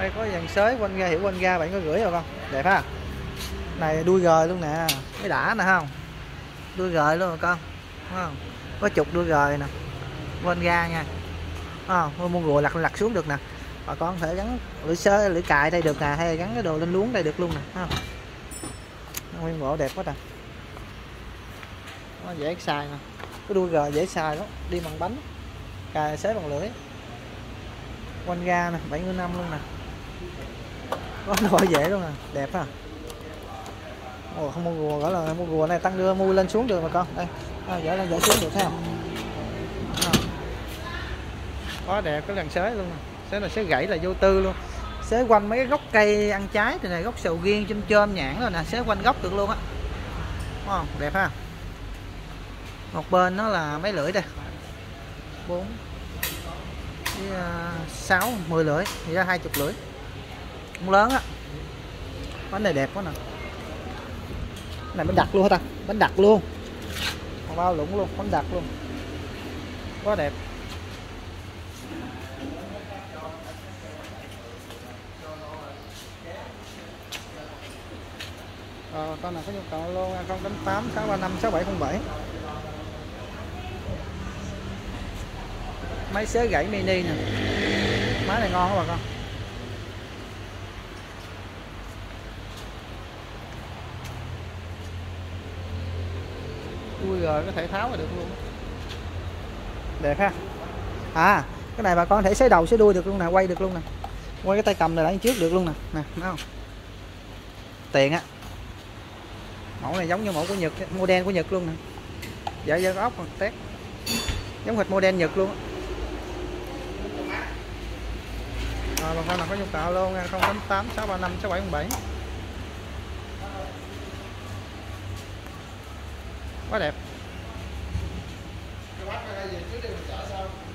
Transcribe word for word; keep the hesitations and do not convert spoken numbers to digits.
Đây có dàn xới quanh ga, hiểu quanh ga bạn có gửi rồi con, đẹp ha. Này đuôi gời luôn nè, mới đã nè không, đuôi gời luôn rồi con, đúng không? Có trục đuôi gời nè, quanh ga nha, không mua gùa lặt lặt xuống được nè. Bà con có thể gắn lưỡi xới, lưỡi cài đây được nè, hay gắn cái đồ lên luống đây được luôn nè, không? Nguyên bộ đẹp quá ta, nó dễ xài nè, cái đuôi gời dễ xài lắm, đi bằng bánh, cài xới bằng lưỡi, quanh ga nè, bảy mươi năm luôn nè, có đồ dễ luôn nè, đẹp ha. Ồ, không mua gùa, gọi là mua gùa này tăng đưa mua lên xuống được mà con, đây dễ lên dễ xuống được thấy không? Quá đẹp cái lần xới luôn nè, xới là xới gãy là vô tư luôn, xới quanh mấy cái gốc cây ăn trái từ này, gốc sầu riêng chôm chôm nhãn rồi nè, xới quanh gốc được luôn á, đúng không? Đẹp ha. Một bên nó là mấy lưỡi đây, bốn với sáu, mười lưỡi, thì ra hai chục lưỡi, cũng lớn á. Bánh này đẹp quá nè, này bánh đặt luôn hả ta, bánh đặt luôn, bao lũng luôn, bánh đặt luôn, quá đẹp. Ờ, con nào có nhu cầu luôn không tám tám sáu ba năm sáu bảy không bảy. Máy xới gãy mini nè, máy này ngon quá bà con. Ui rồi có thể tháo là được luôn, đẹp ha. À cái này bà con có thể xới đầu xới đuôi được luôn nè, quay được luôn nè, quay cái tay cầm này lại trước được luôn nè, nè thấy không? Tiện á. Mẫu này giống như mẫu của Nhật, model của Nhật luôn nè, dạ dạ ốc còn tét, giống hệt model Nhật luôn á. À, bà con nào có nhu cầu luôn nha, không tám tám sáu ba năm sáu bảy không bảy. Quá đẹp.